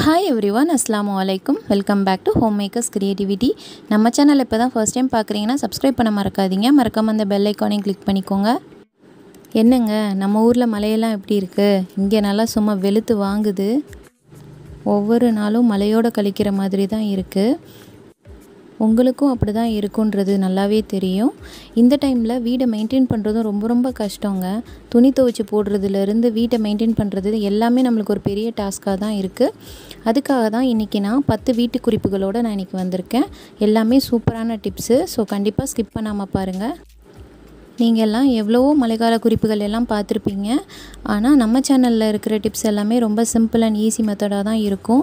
Hi everyone, Assalamualaikum. Welcome back to Homemakers Creativity. நம்ம channel இப்போதான் first time பார்க்குறீங்கன்னா subscribe பண்ண மறக்காதீங்க. மறக்காம அந்த பெல் ஐகானையும் கிளிக் பண்ணிக்கோங்க. என்னங்க நம்ம ஊரில் மழையெல்லாம் எப்படி இருக்குது? இங்கே நல்லா சும்மா வெளுத்து வாங்குது. ஒவ்வொரு நாளும் மழையோடு கழிக்கிற மாதிரி தான் இருக்குது. உங்களுக்கும் அப்படி தான் இருக்குன்றது நல்லாவே தெரியும். இந்த டைமில் வீடை மெயின்டைன் பண்ணுறதும் ரொம்ப கஷ்டங்க. துணி துவைச்சி போடுறதுலேருந்து வீட்டை மெயின்டைன் பண்ணுறது எல்லாமே நம்மளுக்கு ஒரு பெரிய டாஸ்க்காக தான் இருக்குது. அதுக்காக தான் இன்றைக்கி நான் 10 வீட்டு குறிப்புகளோடு நான் இன்றைக்கி வந்திருக்கேன். எல்லாமே சூப்பரான டிப்ஸு. ஸோ கண்டிப்பாக ஸ்கிப் பண்ணாமல் பாருங்கள். நீங்கள் எல்லாம் எவ்வளவோ மழைக்கால குறிப்புகள் எல்லாம் பார்த்துருப்பீங்க. ஆனால் நம்ம சேனலில் இருக்கிற டிப்ஸ் எல்லாமே ரொம்ப சிம்பிள் அண்ட் ஈஸி மெத்தடாக தான் இருக்கும்.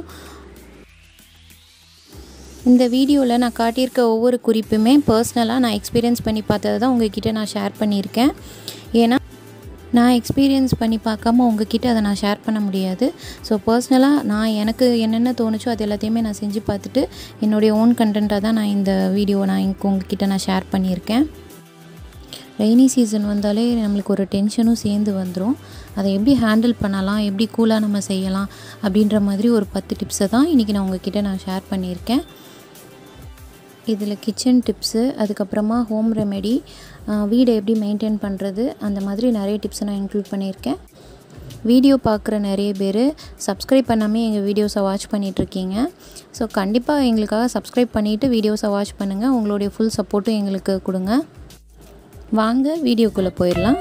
இந்த வீடியோவில் நான் காட்டியிருக்க ஒவ்வொரு குறிப்புமே பர்சனலாக நான் எக்ஸ்பீரியன்ஸ் பண்ணி பார்த்ததை தான் உங்கள்கிட்ட நான் ஷேர் பண்ணியிருக்கேன். ஏன்னா நான் எக்ஸ்பீரியன்ஸ் பண்ணி பார்க்காம உங்ககிட்ட அதை நான் ஷேர் பண்ண முடியாது. ஸோ பர்சனலாக நான் எனக்கு என்னென்ன தோணுச்சோ அது எல்லாத்தையுமே நான் செஞ்சு பார்த்துட்டு என்னுடைய ஓன் கண்டென்ட்டாக தான் நான் இந்த வீடியோவை நான் உங்ககிட்ட நான் ஷேர் பண்ணியிருக்கேன். ரெய்னி சீசன் வந்தாலே நம்மளுக்கு ஒரு டென்ஷனும் சேர்ந்து வந்துடும். அதை எப்படி ஹேண்டில் பண்ணலாம், எப்படி கூலாக நம்ம செய்யலாம் அப்படின்ற மாதிரி ஒரு 10 டிப்ஸை தான் இன்றைக்கி நான் உங்ககிட்ட நான் ஷேர் பண்ணியிருக்கேன். இதில் கிச்சன் டிப்ஸு, அதுக்கப்புறமா ஹோம் ரெமெடி, வீடை எப்படி மெயின்டைன் பண்ணுறது, அந்த மாதிரி நிறைய டிப்ஸை நான் இன்க்ளூட் பண்ணியிருக்கேன். வீடியோ பார்க்குற நிறைய பேர் சப்ஸ்கிரைப் பண்ணாமல் எங்கள் வீடியோஸை வாட்ச் பண்ணிகிட்ருக்கீங்க. ஸோ கண்டிப்பாக எங்களுக்காக சப்ஸ்கிரைப் பண்ணிவிட்டு வீடியோஸை வாட்ச் பண்ணுங்கள். உங்களுடைய ஃபுல் சப்போர்ட்டும் எங்களுக்கு கொடுங்க. வாங்க வீடியோக்குள்ளே போயிடலாம்.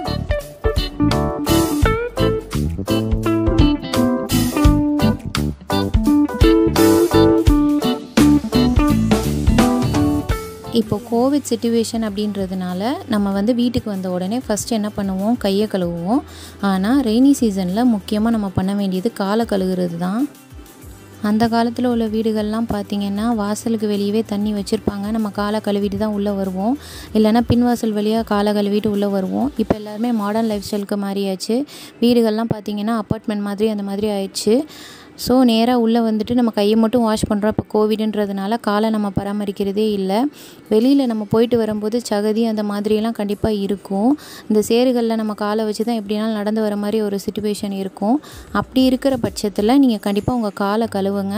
இப்போ கோவிட் சிச்சுவேஷன் அப்படின்றதுனால நம்ம வீட்டுக்கு வந்த உடனே ஃபஸ்ட்டு என்ன பண்ணுவோம், கையை கழுவுவோம். ஆனால் ரெய்னி சீசனில் முக்கியமாக நம்ம பண்ண வேண்டியது காலை கழுவுறது தான். அந்த காலத்தில் உள்ள வீடுகள்லாம் பார்த்திங்கன்னா வாசலுக்கு வெளியவே தண்ணி வச்சுருப்பாங்க. நம்ம காலை கழுவிட்டு தான் உள்ளே வருவோம், இல்லைனா பின்வாசல் வழியாக காலை கழுவிட்டு உள்ளே வருவோம். இப்போ எல்லாருமே மாடர்ன் லைஃப் ஸ்டைலுக்கு மாறியாச்சு. வீடுகள்லாம் பார்த்திங்கன்னா அப்பார்ட்மெண்ட் மாதிரி அந்த மாதிரி ஆயிடுச்சு. ஸோ நேராக உள்ளே வந்துட்டு நம்ம கையை மட்டும் வாஷ் பண்ணுறோம். இப்போ கோவிடுன்றதுனால காலை நம்ம பராமரிக்கிறதே இல்லை. வெளியில் நம்ம போயிட்டு வரும்போது சகதி அந்த மாதிரியெல்லாம் கண்டிப்பாக இருக்கும். இந்த சேறுகளில் நம்ம காலை வச்சு தான் எப்படினாலும் நடந்து வர மாதிரி ஒரு சிச்சுவேஷன் இருக்கும். அப்படி இருக்கிற பட்சத்தில் நீங்கள் கண்டிப்பாக உங்கள் காலை கழுவுங்க.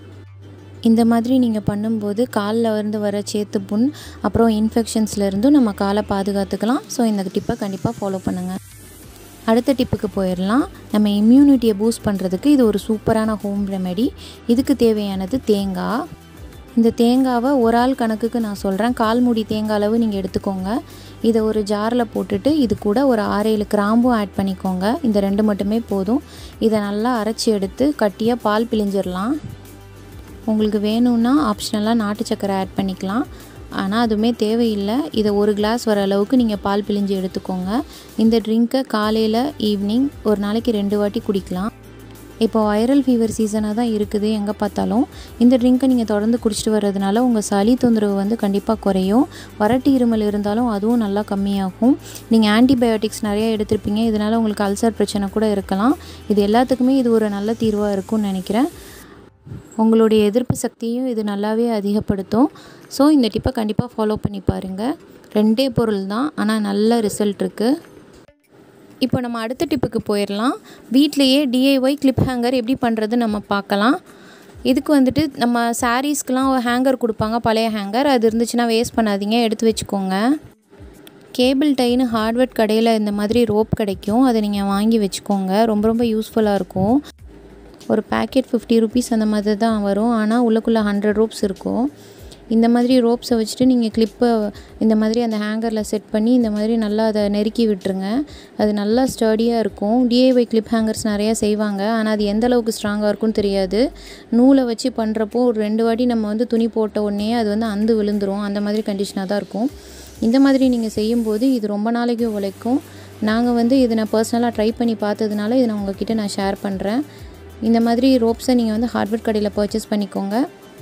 இந்த மாதிரி நீங்கள் பண்ணும்போது காலில் வர சேத்து புண், அப்புறம் இன்ஃபெக்ஷன்ஸ்லேருந்தும் நம்ம காலை பாதுகாத்துக்கலாம். ஸோ இந்த டிப்பை கண்டிப்பாக ஃபாலோ பண்ணுங்கள். அடுத்த டிப்புக்கு போயிடலாம். நம்ம இம்யூனிட்டியை பூஸ்ட் பண்ணுறதுக்கு இது ஒரு சூப்பரான ஹோம் ரெமெடி. இதுக்கு தேவையானது தேங்காய். இந்த தேங்காவை ஒரு ஆள் கணக்குக்கு நான் சொல்கிறேன். 1/4 மூடி தேங்காய் அளவு நீங்கள் எடுத்துக்கோங்க. இதை ஒரு ஜாரில் போட்டுட்டு இது கூட ஒரு 6-7 கிராம்பும் ஆட் பண்ணிக்கோங்க. இந்த 2 மட்டுமே போதும். இதை நல்லா அரைச்சி எடுத்து கட்டியாக பால் பிழிஞ்சிடலாம். உங்களுக்கு வேணும்னா ஆப்ஷனலாக நாட்டு சக்கரை ஆட் பண்ணிக்கலாம். ஆனால் அதுவுமே தேவையில்லை. இதை 1 கிளாஸ் வர அளவுக்கு நீங்கள் பால் பிழிஞ்சு எடுத்துக்கோங்க. இந்த ட்ரிங்க்கை காலையில் ஈவினிங் ஒரு நாளைக்கு 2 வாட்டி குடிக்கலாம். இப்போ வைரல் ஃபீவர் சீசனாக தான் இருக்குது எங்கே பார்த்தாலும். இந்த ட்ரிங்க்கை நீங்கள் தொடர்ந்து குடிச்சிட்டு வர்றதுனால உங்கள் சளி தொந்தரவு கண்டிப்பாக குறையும். வறட்டு இருமல் இருந்தாலும் அதுவும் நல்லா கம்மியாகும். நீங்கள் ஆன்டிபயோட்டிக்ஸ் நிறையா எடுத்திருப்பீங்க, இதனால் உங்களுக்கு அல்சர் பிரச்சனை கூட இருக்கலாம். இது எல்லாத்துக்குமே இது ஒரு நல்ல தீர்வாக இருக்கும்னு நினைக்கிறேன். உங்களுடைய எதிர்ப்பு சக்தியும் இது நல்லாவே அதிகப்படுத்தும். ஸோ இந்த டிப்பை கண்டிப்பாக ஃபாலோ பண்ணி பாருங்கள். 2 பொருள் தான், ஆனால் நல்ல ரிசல்ட் இருக்குது. இப்போ நம்ம அடுத்த டிப்புக்கு போயிடலாம். வீட்டிலையே டிஐஒய் கிளிப் ஹேங்கர் எப்படி பண்ணுறது நம்ம பார்க்கலாம். இதுக்கு நம்ம சாரீஸ்க்கெலாம் ஹேங்கர் கொடுப்பாங்க, பழைய ஹேங்கர். அது இருந்துச்சுன்னா வேஸ்ட் பண்ணாதீங்க, எடுத்து வச்சுக்கோங்க. கேபிள் டைன்னு ஹார்ட்வேர் கடையில் இந்த மாதிரி ரோப் கிடைக்கும். அதை நீங்கள் வாங்கி வச்சுக்கோங்க. ரொம்ப யூஸ்ஃபுல்லாக இருக்கும். ஒரு பேக்கெட் 50 ருபீஸ் அந்த மாதிரி தான் வரும். ஆனால் உள்ளுக்குள்ளே 100 ரோப்ஸ் இருக்கும். இந்த மாதிரி ரோப்ஸை வச்சுட்டு நீங்கள் கிளிப்பை இந்த மாதிரி அந்த ஹேங்கரில் செட் பண்ணி இந்த மாதிரி நல்லா அதை நெருக்கி விட்டுருங்க. அது நல்லா ஸ்டடியாக இருக்கும். டிஐஒய் கிளிப் ஹேங்கர்ஸ் நிறையா செய்வாங்க, ஆனால் அது எந்த அளவுக்கு ஸ்ட்ராங்காக இருக்கும்னு தெரியாது. நூலை வச்சு பண்ணுறப்போ ஒரு 2 வாட்டி நம்ம துணி போட்ட உடனே அது அந்து விழுந்துரும். அந்த மாதிரி கண்டிஷனாக தான் இருக்கும். இந்த மாதிரி நீங்கள் செய்யும்போது இது ரொம்ப நாளைக்கு உழைக்கும். நாங்கள் இதை நான் பர்சனலாக ட்ரை பண்ணி பார்த்ததுனால இதை நான் உங்ககிட்ட நான் ஷேர் பண்ணுறேன். இந்த மாதிரி ரோப்ஸை நீங்கள் ஹார்ட்வேர் கடையில் பர்ச்சேஸ் பண்ணிக்கோங்க.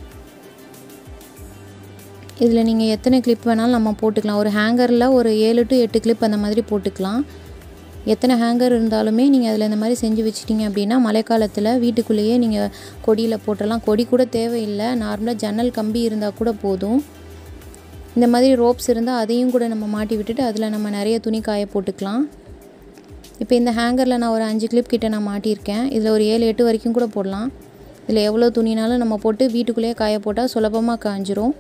இதில் நீங்கள் எத்தனை கிளிப் வேணாலும் நம்ம போட்டுக்கலாம். ஒரு ஹேங்கரில் ஒரு 7 to 8 கிளிப் அந்த மாதிரி போட்டுக்கலாம். எத்தனை ஹேங்கர் இருந்தாலுமே நீங்கள் அதில் இந்த மாதிரி செஞ்சு வச்சிட்டிங்க அப்படின்னா மழைக்காலத்தில் வீட்டுக்குள்ளேயே நீங்கள் கொடியில் போட்டுடலாம். கொடி கூட தேவையில்லை, நார்மலாக ஜன்னல் கம்பி இருந்தால் கூட போதும். இந்த மாதிரி ரோப்ஸ் இருந்தால் அதையும் கூட நம்ம மாட்டி விட்டுட்டு அதில் நம்ம நிறைய துணி காய போட்டுக்கலாம். இப்போ இந்த ஹேங்கரில் நான் ஒரு 5 கிளிப் கிட்ட நான் மாட்டியிருக்கேன். இதில் ஒரு 7-8 வரைக்கும் கூட போடலாம். இதில் எவ்வளோ துணினாலும் நம்ம போட்டு வீட்டுக்குள்ளேயே காய போட்டால் சுலபமாக காஞ்சிரும்.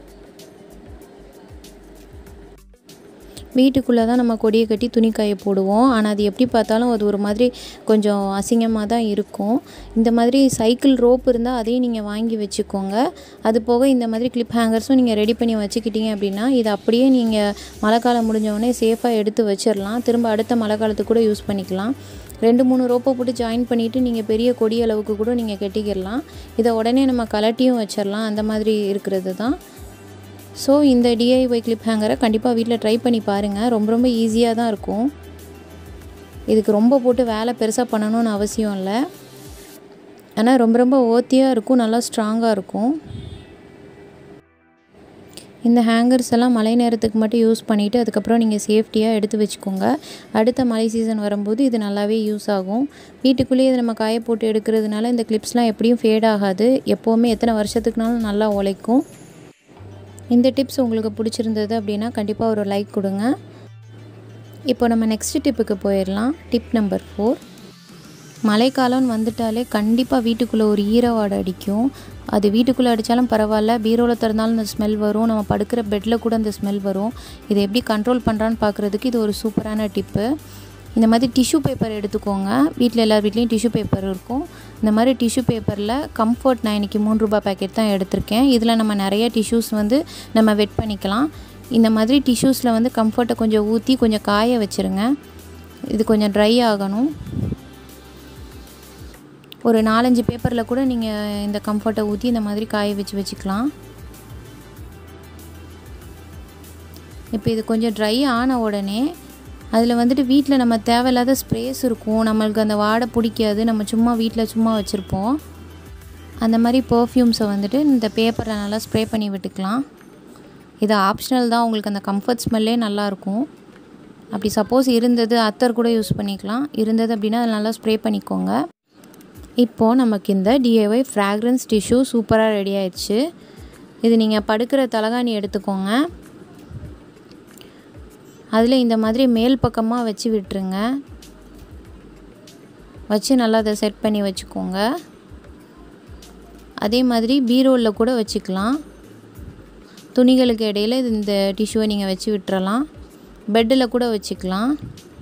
வீட்டுக்குள்ளே தான் நம்ம கொடியை கட்டி துணி காய போடுவோம். ஆனால் அது எப்படி பார்த்தாலும் அது ஒரு மாதிரி கொஞ்சம் அசிங்கமாக தான் இருக்கும். இந்த மாதிரி சைக்கிள் ரோப் இருந்தால் அதையும் நீங்கள் வாங்கி வச்சுக்கோங்க. அது போக இந்த மாதிரி கிளிப் ஹேங்கர்ஸும் நீங்கள் ரெடி பண்ணி வச்சுக்கிட்டீங்க அப்படின்னா இதை அப்படியே நீங்கள் மழை காலம் முடிஞ்சவொடனே சேஃபாக எடுத்து வச்சிடலாம். திரும்ப அடுத்த மழை காலத்துக்கு கூட யூஸ் பண்ணிக்கலாம். 2-3 ரோப்பை போட்டு ஜாயின் பண்ணிவிட்டு நீங்கள் பெரிய கொடி அளவுக்கு கூட நீங்கள் கட்டிக்கிடலாம். இதை உடனே நம்ம கலட்டியும் வச்சிடலாம். அந்த மாதிரி இருக்கிறது தான். ஸோ இந்த டிஐஒய் கிளிப் ஹேங்கரை கண்டிப்பாக வீட்டில் ட்ரை பண்ணி பாருங்கள். ரொம்ப ஈஸியாக தான் இருக்கும். இதுக்கு ரொம்ப போட்டு வேலை பெருசாக பண்ணணும்னு அவசியம் இல்லை. ஆனால் ரொம்ப ஓத்தியாக இருக்கும், நல்லா ஸ்ட்ராங்காக இருக்கும். இந்த ஹேங்கர்ஸ் எல்லாம் மழை நேரத்துக்கு மட்டும் யூஸ் பண்ணிவிட்டு அதுக்கப்புறம் நீங்கள் சேஃப்டியாக எடுத்து வச்சுக்கோங்க. அடுத்த மழை சீசன் வரும்போது இது நல்லாவே யூஸ் ஆகும். வீட்டுக்குள்ளேயே இதை நம்ம காய போட்டு எடுக்கிறதுனால இந்த கிளிப்ஸ்லாம் எப்படியும் ஃபேட் ஆகாது. எப்போவுமே எத்தனை வருஷத்துக்குனாலும் நல்லா உழைக்கும். இந்த டிப்ஸ் உங்களுக்கு பிடிச்சிருந்தது அப்படின்னா கண்டிப்பாக ஒரு லைக் கொடுங்க. இப்போ நம்ம நெக்ஸ்ட் டிப்புக்கு போயிடலாம். Tip number 4. மழைக்காலம்னு வந்துட்டாலே கண்டிப்பாக வீட்டுக்குள்ளே ஒரு ஈரவாடை அடிக்கும். அது வீட்டுக்குள்ளே அடித்தாலும் பரவாயில்ல, பீரோவில் திறந்தாலும் அந்த ஸ்மெல் வரும், நம்ம படுக்கிற பெட்டில் கூட அந்த ஸ்மெல் வரும். இதை எப்படி கண்ட்ரோல் பண்ணுறான்னு பார்க்குறதுக்கு இது ஒரு சூப்பரான டிப்பு. இந்த மாதிரி டிஷ்யூ பேப்பர் எடுத்துக்கோங்க. வீட்டில் எல்லார் வீட்லேயும் டிஷ்யூ பேப்பர் இருக்கும். இந்த மாதிரி டிஷ்யூ பேப்பரில் கம்ஃபர்ட் நான் இன்றைக்கி 3 ரூபாய் பேக்கெட் தான் எடுத்திருக்கேன். இதில் நம்ம நிறைய டிஷ்யூஸ் வந்து நம்ம வெட் பண்ணிக்கலாம். இந்த மாதிரி டிஷ்யூஸில் வந்து கம்ஃபர்ட்டை கொஞ்சம் ஊற்றி கொஞ்சம் காய வச்சுருங்க. இது கொஞ்சம் ட்ரை ஆகணும். ஒரு 4-5 பேப்பரில் கூட நீங்கள் இந்த கம்ஃபர்ட்டை ஊற்றி இந்த மாதிரி காய வச்சுக்கலாம். இப்போ இது கொஞ்சம் ட்ரை ஆன உடனே அதில் வந்துட்டு வீட்டில் நம்ம தேவையில்லாத ஸ்ப்ரேஸ் இருக்கும், நம்மளுக்கு அந்த வாடை பிடிக்காது, நம்ம சும்மா வீட்டில் சும்மா வச்சுருப்போம். அந்த மாதிரி பர்ஃப்யூம்ஸை வந்துட்டு இந்த பேப்பரில் நல்லா ஸ்ப்ரே பண்ணி விட்டுக்கலாம். இது ஆப்ஷனல் தான், உங்களுக்கு அந்த கம்ஃபர்ட் ஸ்மெல்லே நல்லாயிருக்கும். அப்படி சப்போஸ் இருந்தது அத்தர் கூட யூஸ் பண்ணிக்கலாம். இருந்தது அப்படின்னா அதை நல்லா ஸ்ப்ரே பண்ணிக்கோங்க. இப்போது நமக்கு இந்த டிஐஒய் ஃப்ராக்ரன்ஸ் டிஷ்யூ சூப்பராக ரெடி ஆயிடுச்சு. இது நீங்கள் படுக்கிற தலகாணி எடுத்துக்கோங்க. அதில் இந்த மாதிரி மேல் பக்கமாக வச்சு விட்டுருங்க. வச்சு நல்லா அதை செட் பண்ணி வச்சுக்கோங்க. அதே மாதிரி பீரோவில் கூட வச்சுக்கலாம். துணிகளுக்கு இடையில் இந்த டிஷ்யூவை நீங்கள் வச்சு விட்டுறலாம். பெட்டில் கூட வச்சுக்கலாம்.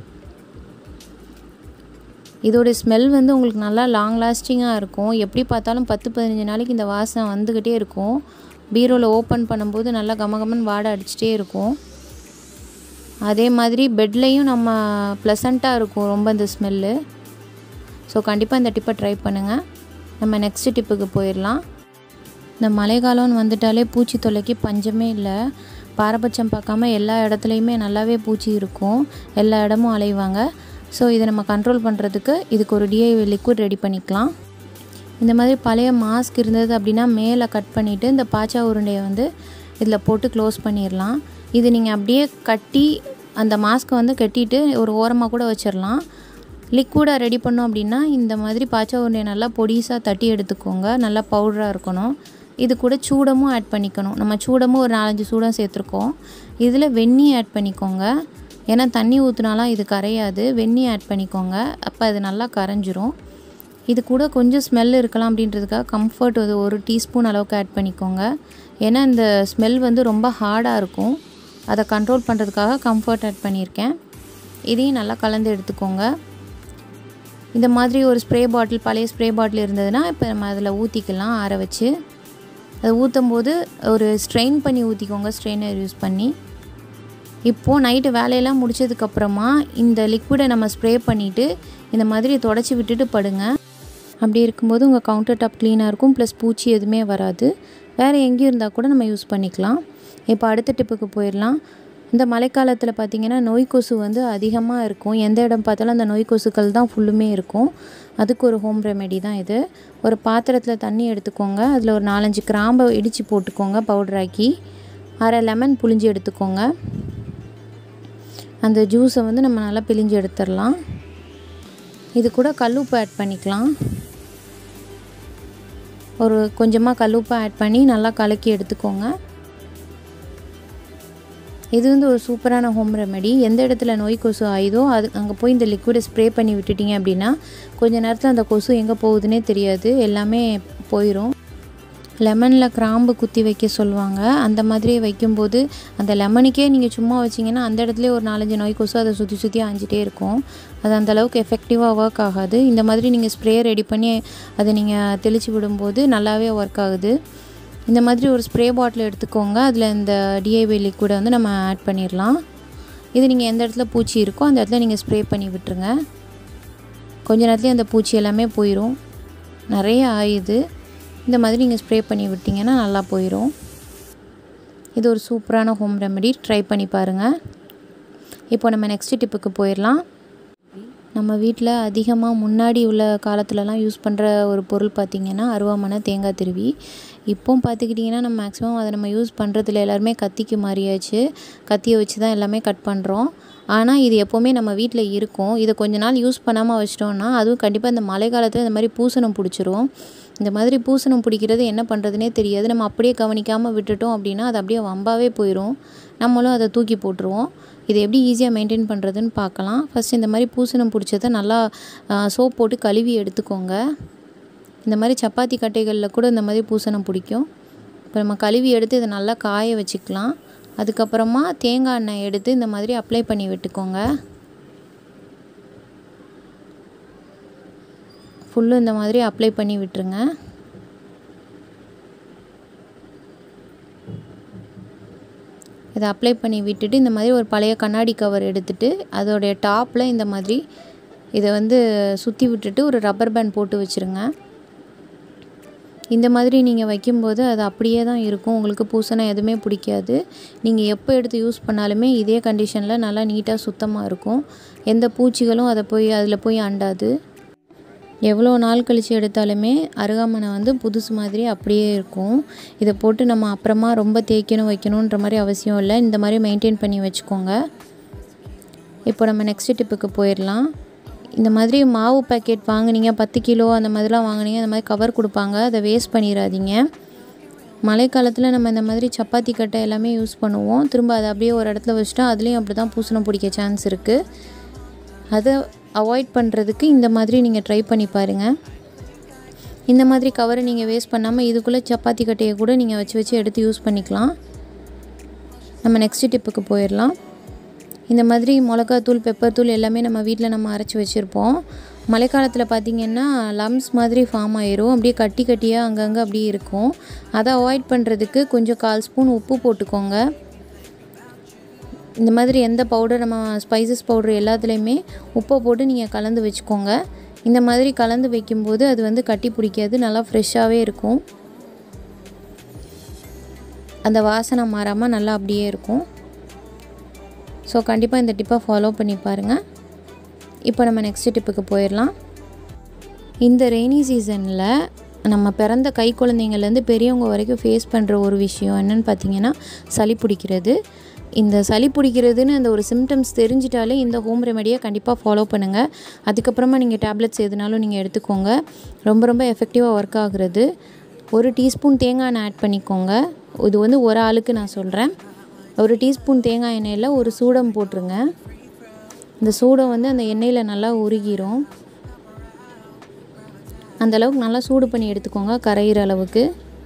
இதோடைய ஸ்மெல் வந்து உங்களுக்கு நல்லா லாங் லாஸ்டிங்காக இருக்கும். எப்படி பார்த்தாலும் 10-15 நாளைக்கு இந்த வாசனை வந்துக்கிட்டே இருக்கும். பீரோவில் ஓப்பன் பண்ணும்போது நல்லா கமகமன்னு வாடை அடிச்சிட்டே இருக்கும். அதே மாதிரி பெட்லேயும் நம்ம ப்ளசண்ட்டாக இருக்கும் ரொம்ப இந்த ஸ்மெல்லு. ஸோ கண்டிப்பாக இந்த டிப்பை ட்ரை பண்ணுங்கள். நம்ம நெக்ஸ்ட் டிப்புக்கு போயிடலாம். இந்த மழைக்காலம்னு வந்துட்டாலே பூச்சி தொல்லைக்கு பஞ்சமே இல்லை. பாரபட்சம் பார்க்காம எல்லா இடத்துலையுமே நல்லாவே பூச்சி இருக்கும், எல்லா இடமும் அலைவாங்க. ஸோ இதை நம்ம கண்ட்ரோல் பண்ணுறதுக்கு இதுக்கு ஒரு டிஐஒய் லிக்விட் ரெடி பண்ணிக்கலாம். இந்த மாதிரி பழைய மாஸ்க் இருந்தது அப்படின்னா மேலே கட் பண்ணிவிட்டு இந்த பாச்சா உருண்டையை வந்து இதில் போட்டு க்ளோஸ் பண்ணிடலாம். இது நீங்கள் அப்படியே கட்டி அந்த மாஸ்க்கை வந்து கட்டிட்டு ஒரு ஓரமாக கூட வச்சிடலாம். லிக்விடாக ரெடி பண்ணோம் அப்படின்னா இந்த மாதிரி பாச்சா உருண்டையை நல்லா பொடிசாக தட்டி எடுத்துக்கோங்க. நல்லா பவுடராக இருக்கணும். இது கூட சூடமும் ஆட் பண்ணிக்கணும். நம்ம சூடமும் ஒரு 4-5 சூடம் சேர்த்துருக்கோம். இதில் வெந்நீர் ஆட் பண்ணிக்கோங்க. ஏன்னா தண்ணி ஊற்றினாலாம் இது கரையாது. வெந்நீர் ஆட் பண்ணிக்கோங்க. அப்போ அது நல்லா கரைஞ்சிரும். இது கூட கொஞ்சம் ஸ்மெல் இருக்கலாம் அப்படின்றதுக்காக கம்ஃபர்ட் ஒரு 1 டீஸ்பூன் அளவுக்கு ஆட் பண்ணிக்கோங்க. ஏன்னா இந்த ஸ்மெல் வந்து ரொம்ப ஹார்டாக இருக்கும். அதை கண்ட்ரோல் பண்ணுறதுக்காக கம்ஃபர்ட் ஆட் பண்ணியிருக்கேன். இதையும் நல்லா கலந்து எடுத்துக்கோங்க. இந்த மாதிரி ஒரு ஸ்ப்ரே பாட்டில், பழைய ஸ்ப்ரே பாட்டில் இருந்ததுன்னா இப்போ நம்ம அதில் ஊற்றிக்கலாம். ஆற வச்சு அதை ஊற்றும் போது ஒரு ஸ்ட்ரெயின் பண்ணி ஊற்றிக்கோங்க, ஸ்ட்ரெயினர் யூஸ் பண்ணி. இப்போது நைட்டு வேலையெல்லாம் முடிச்சதுக்கப்புறமா இந்த லிக்விடை நம்ம ஸ்ப்ரே பண்ணிவிட்டு இந்த மாதிரி தொடச்சி விட்டுட்டு படுங்க. அப்படி இருக்கும்போது உங்கள் கவுண்டர் டாப் க்ளீனாக இருக்கும், ப்ளஸ் பூச்சி எதுவுமே வராது. வேறு எங்கேயும் இருந்தால் கூட நம்ம யூஸ் பண்ணிக்கலாம். இப்போ அடுத்த டிப்புக்கு போயிடலாம். இந்த மழைக்காலத்தில் பார்த்திங்கன்னா நோய் கொசு வந்து அதிகமாக இருக்கும். எந்த இடம் பார்த்தாலும் அந்த நோய் கொசுக்கள் தான் ஃபுல்லுமே இருக்கும். அதுக்கு ஒரு ஹோம் ரெமெடி தான் இது. ஒரு பாத்திரத்தில் தண்ணி எடுத்துக்கோங்க. அதில் ஒரு 4-5 கிராம்பை இடித்து போட்டுக்கோங்க பவுடராக்கி. அரை லெமன் புழிஞ்சு எடுத்துக்கோங்க. அந்த ஜூஸை வந்து நம்ம நல்லா பிழிஞ்சு எடுத்துடலாம். இது கூட கல்லுப்பு ஆட் பண்ணிக்கலாம். ஒரு கொஞ்சமாக கல்லுப்பு ஆட் பண்ணி நல்லா கலக்கி எடுத்துக்கோங்க. இது வந்து ஒரு சூப்பரான ஹோம் ரெமெடி. எந்த இடத்துல நோய் கொசு ஆயுதோ அது அங்கே போய் இந்த லிக்விடை ஸ்ப்ரே பண்ணி விட்டுட்டிங்க அப்படின்னா கொஞ்சம் நேரத்தில் அந்த கொசு எங்கே போகுதுன்னே தெரியாது. எல்லாமே போயிடும். லெமனில் கிராம்பு குத்தி வைக்க சொல்லுவாங்க. அந்த மாதிரியே வைக்கும்போது அந்த லெமனுக்கே நீங்கள் சும்மா வச்சிங்கன்னா அந்த இடத்துலேயே ஒரு 4-5 நோய் கொசு அதை சுற்றி சுற்றி ஆஞ்சிட்டே இருக்கும். அது அந்தளவுக்கு எஃபெக்டிவாக ஒர்க் ஆகாது. இந்த மாதிரி நீங்கள் ஸ்ப்ரே ரெடி பண்ணி அதை நீங்கள் தெளித்து விடும்போது நல்லாவே ஒர்க் ஆகுது. இந்த மாதிரி ஒரு ஸ்ப்ரே பாட்டில் எடுத்துக்கோங்க. அதில் இந்த டிஐவை லிக்விடை வந்து நம்ம ஆட் பண்ணிடலாம். இது நீங்கள் எந்த இடத்துல பூச்சி இருக்கோ அந்த இடத்துல நீங்கள் ஸ்ப்ரே பண்ணி விட்டுருங்க. கொஞ்ச நேரத்துலேயே அந்த பூச்சி எல்லாமே போயிடும். நிறைய ஆயுது. இந்த மாதிரி நீங்கள் ஸ்ப்ரே பண்ணி விட்டிங்கன்னா நல்லா போயிடும். இது ஒரு சூப்பரான ஹோம் ரெமெடி. ட்ரை பண்ணி பாருங்கள். இப்போ நம்ம நெக்ஸ்ட் டிப்புக்கு போயிடலாம். நம்ம வீட்டில் அதிகமாக முன்னாடி உள்ள காலத்துலலாம் யூஸ் பண்ணுற ஒரு பொருள் பார்த்திங்கன்னா அருவாமனை, தேங்காய் திருவி. இப்போ பார்த்துக்கிட்டிங்கன்னா நம்ம மேக்ஸிமம் அதை நம்ம யூஸ் பண்ணுறதுல எல்லாருமே கத்திக்கு மாறியாச்சு. கத்தியை வச்சு தான் எல்லாமே கட் பண்ணுறோம். ஆனால் இது எப்போவுமே நம்ம வீட்டில் இருக்கும். இதை கொஞ்ச நாள் யூஸ் பண்ணாமல் வச்சிட்டோன்னா அதுவும் கண்டிப்பாக இந்த மழை காலத்தில் இந்த மாதிரி பூசணம் பிடிச்சிரும். இந்த மாதிரி பூசணம் பிடிக்கிறது என்ன பண்ணுறதுனே தெரியாது. நம்ம அப்படியே கவனிக்காமல் விட்டுட்டோம் அப்படின்னா அது அப்படியே வம்பாவே போயிடும். நம்மளும் அதை தூக்கி போட்டுருவோம். இதை எப்படி ஈஸியாக மெயின்டைன் பண்ணுறதுன்னு பார்க்கலாம். ஃபஸ்ட் இந்த மாதிரி பூசணம் பிடிச்சதை நல்லா சோப் போட்டு கழுவி எடுத்துக்கோங்க. இந்த மாதிரி சப்பாத்தி கட்டைகளில் கூட இந்த மாதிரி பூசணம் பிடிக்கும். இப்போ நம்ம கழுவி எடுத்து இதை நல்லா காய வச்சுக்கலாம். அதுக்கப்புறமா தேங்காய் எண்ணெய் எடுத்து இந்த மாதிரி அப்ளை பண்ணி விட்டுக்கோங்க. ஃபுல்லு இந்த மாதிரி அப்ளை பண்ணி விட்டுருங்க. இதை அப்ளை பண்ணி விட்டுட்டு இந்த மாதிரி ஒரு பழைய கண்ணாடி கவர் எடுத்துகிட்டு அதோடைய டாப்பில் இந்த மாதிரி இதை வந்து சுற்றி விட்டுட்டு ஒரு ரப்பர் பேண்ட் போட்டு வச்சுருங்க. இந்த மாதிரி நீங்கள் வைக்கும்போது அது அப்படியே தான் இருக்கும். உங்களுக்கு பூசணம் எதுவுமே பிடிக்காது. நீங்கள் எப்போ எடுத்து யூஸ் பண்ணாலுமே இதே கண்டிஷனில் நல்லா நீட்டாக சுத்தமாக இருக்கும். எந்த பூச்சிகளும் அதில் போய் அண்டாது. எவ்வளோ நாள் கழித்து எடுத்தாலுமே அருகாமனை வந்து புதுசு மாதிரி அப்படியே இருக்கும். இதை போட்டு நம்ம அப்புறமா ரொம்ப தேய்க்கணும் வைக்கணுன்ற மாதிரி அவசியம் இல்லை. இந்த மாதிரி மெயின்டைன் பண்ணி வச்சுக்கோங்க. இப்போ நம்ம நெக்ஸ்ட் டிப்புக்கு போயிடலாம். இந்த மாதிரி மாவு பேக்கெட் வாங்குனீங்க, 10 கிலோ அந்த மாதிரிலாம் வாங்குனீங்க, அந்த மாதிரி கவர் கொடுப்பாங்க. அதை வேஸ்ட் பண்ணிடாதீங்க. மழைக்காலத்தில் நம்ம இந்த மாதிரி சப்பாத்தி கட்டை எல்லாமே யூஸ் பண்ணுவோம். திரும்ப அதை அப்படியே ஒரு இடத்துல வச்சுட்டா அதுலேயும் அப்படி தான் பூசணம் பிடிக்க சான்ஸ் இருக்குது. அதை அவாய்ட் பண்ணுறதுக்கு இந்த மாதிரி நீங்கள் ட்ரை பண்ணி பாருங்கள். இந்த மாதிரி கவரை நீங்கள் வேஸ்ட் பண்ணாமல் இதுக்குள்ளே சப்பாத்தி கட்டையை கூட நீங்கள் வச்சு எடுத்து யூஸ் பண்ணிக்கலாம். நம்ம நெக்ஸ்ட் டிப்புக்கு போயிடலாம். இந்த மாதிரி மிளகாத்தூள், பெப்பர் தூள் எல்லாமே நம்ம வீட்டில் நம்ம அரைச்சி வச்சுருப்போம். மழைக்காலத்தில் பார்த்திங்கன்னா லம்ஸ் மாதிரி ஃபார்ம் ஆயிரும். அப்படியே கட்டியாக அங்கங்கே அப்படியே இருக்கும். அதை அவாய்ட் பண்ணுறதுக்கு கொஞ்சம் 1/4 ஸ்பூன் உப்பு போட்டுக்கோங்க. இந்த மாதிரி எந்த பவுடர் நம்ம ஸ்பைசஸ் பவுடர் எல்லாத்துலேயுமே உப்பை போட்டு நீங்கள் கலந்து வச்சுக்கோங்க. இந்த மாதிரி கலந்து வைக்கும்போது அது வந்து கட்டி பிடிக்காது. நல்லா ஃப்ரெஷ்ஷாகவே இருக்கும். அந்த வாசனை மாறாமல் நல்லா அப்படியே இருக்கும். ஸோ கண்டிப்பாக இந்த டிப்பை ஃபாலோ பண்ணி பாருங்கள். இப்போ நம்ம நெக்ஸ்ட் டிப்புக்கு போயிடலாம். இந்த ரெய்னி சீசனில் நம்ம பிறந்த கை குழந்தைங்கள்லேருந்து பெரியவங்க வரைக்கும் ஃபேஸ் பண்ணுற ஒரு விஷயம் என்னென்னு பார்த்தீங்கன்னா சளி பிடிக்கிறது. இந்த சளி பிடிக்கிறதுன்னு அந்த ஒரு சிம்டம்ஸ் தெரிஞ்சிட்டாலே இந்த ஹோம் ரெமெடியை கண்டிப்பாக ஃபாலோ பண்ணுங்கள். அதுக்கப்புறமா நீங்கள் டேப்லெட்ஸ் எதுனாலும் நீங்கள் எடுத்துக்கோங்க. ரொம்ப ரொம்ப எஃபெக்டிவாக ஒர்க் ஆகுறது. 1 டீஸ்பூன் தேங்காய் எண்ணெய் ஆட் பண்ணிக்கோங்க. இது வந்து ஒரு ஆளுக்கு நான் சொல்கிறேன். 1 டீஸ்பூன் தேங்காய் எண்ணெயில் ஒரு சூடம் போட்டுருங்க. இந்த சூடம் வந்து அந்த எண்ணெயில் நல்லா உருகிரும். அந்தளவுக்கு நல்லா சூடு பண்ணி எடுத்துக்கோங்க, கரையிற அளவுக்கு.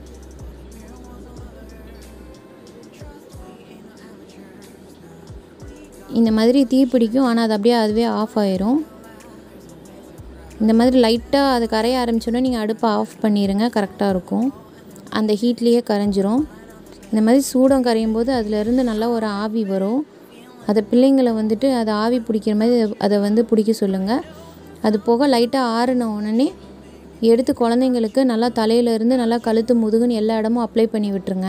இந்த மாதிரி தீ பிடிக்கும், ஆனால் அது அப்படியே அதுவே ஆஃப் ஆயிரும். இந்த மாதிரி லைட்டாக அது கரைய ஆரம்பிச்சோன்னா நீங்கள் அடுப்பை ஆஃப் பண்ணிடுங்க. கரெக்டாக இருக்கும். அந்த ஹீட்லேயே கரைஞ்சிரும். இந்த மாதிரி சூடம் கரையும் போது அதிலேருந்து நல்லா ஒரு ஆவி வரும். அதை பிள்ளைங்களை வந்துட்டு அதை ஆவி பிடிக்கிற மாதிரி அதை வந்து பிடிக்க சொல்லுங்கள். அது போக லைட்டாக ஆறின உடனே எடுத்து குழந்தைங்களுக்கு நல்லா தலையிலேருந்து நல்லா கழுத்து முதுகுன்னு எல்லா இடமும் அப்ளை பண்ணி விட்டுருங்க.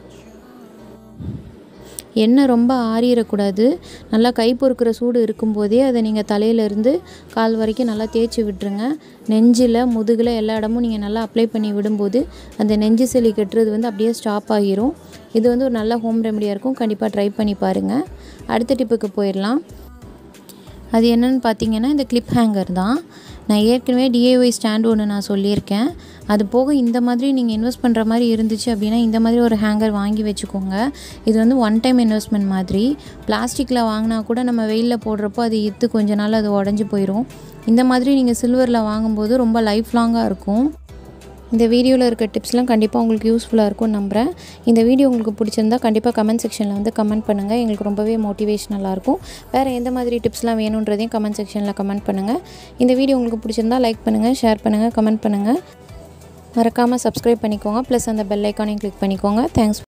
எண்ணெய் ரொம்ப ஆறிடக்கூடாது. நல்லா கை பொறுக்கிற சூடு இருக்கும்போதே அதை நீங்கள் தலையிலேருந்து கால் வரைக்கும் நல்லா தேய்ச்சி விட்டுருங்க. நெஞ்சில், முதுகில் எல்லா இடமும் நீங்கள் நல்லா அப்ளை பண்ணி விடும்போது அந்த நெஞ்சு சளி கட்டுறது வந்து அப்படியே ஸ்டாப் ஆகிரும். இது வந்து ஒரு நல்ல ஹோம் ரெமெடியாக இருக்கும். கண்டிப்பாக ட்ரை பண்ணி பாருங்கள். அடுத்த டிப்புக்கு போயிடலாம். அது என்னென்னு பார்த்தீங்கன்னா இந்த கிளிப் ஹேங்கர் தான். நான் ஏற்கனவே டிஐஒய் ஸ்டாண்ட் ஒன்று நான் சொல்லியிருக்கேன். அது போக இந்த மாதிரி நீங்கள் இன்வெஸ்ட் பண்ணுற மாதிரி இருந்துச்சு அப்படின்னா இந்த மாதிரி ஒரு ஹேங்கர் வாங்கி வச்சுக்கோங்க. இது வந்து ஒன் டைம் இன்வெஸ்ட்மெண்ட் மாதிரி. பிளாஸ்டிக்கில் வாங்கினா கூட நம்ம வெயிலில் போடுறப்போ அது இத்து கொஞ்ச நாள் அது உடஞ்சி போயிடும். இந்த மாதிரி நீங்கள் சில்வரில் வாங்கும்போது ரொம்ப லைஃப் லாங்காக இருக்கும். இந்த வீடியோவில் இருக்க டிப்ஸ்லாம் கண்டிப்பாக உங்களுக்கு யூஸ்ஃபுல்லாக இருக்கும்னு நம்புகிறேன். இந்த வீடியோ உங்களுக்கு பிடிச்சிருந்தா கண்டிப்பாக கமெண்ட் செக்ஷனில் வந்து கமெண்ட் பண்ணுங்கள். எங்களுக்கு ரொம்பவே மோட்டிவேஷனலாக இருக்கும். வேறு எந்த மாதிரி டிப்ஸ்லாம் வேணுன்றதையும் கமெண்ட் செக்ஷனில் கமெண்ட் பண்ணுங்கள். இந்த வீடியோ உங்களுக்கு பிடிச்சிருந்தா லைக் பண்ணுங்கள், ஷேர் பண்ணுங்கள், கமெண்ட் பண்ணுங்கள். மறக்காமல் சப்ஸ்கிரைப் பண்ணிக்கோங்க. ப்ளஸ் அந்த பெல் ஐக்கானையும் கிளிக் பண்ணிக்கோங்க. தேங்க்ஸ்.